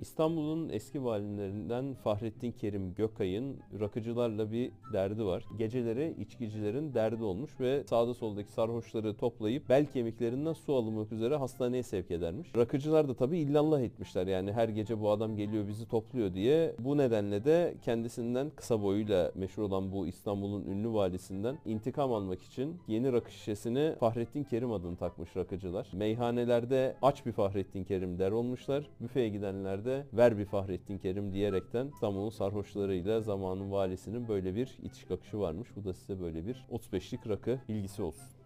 İstanbul'un eski valilerinden Fahrettin Kerim Gökay'ın rakıcılarla bir derdi var. Geceleri içkicilerin derdi olmuş ve sağda soldaki sarhoşları toplayıp bel kemiklerinden su alınmak üzere hastaneye sevk edermiş. Rakıcılar da tabii illallah etmişler, yani her gece bu adam geliyor bizi topluyor diye. Bu nedenle de kendisinden, kısa boyuyla meşhur olan bu İstanbul'un ünlü valisinden intikam almak için yeni rakı şişesini Fahrettin Kerim adını takmış rakıcılar. Meyhanelerde aç bir Fahrettin Kerim der olmuşlar. Büfeye gidenlerde ver bir Fahrettin Kerim diyerekten İstanbul'un sarhoşlarıyla zamanın valisinin böyle bir itiş kakışı varmış. Bu da size böyle bir 35'lik rakı bilgisi olsun.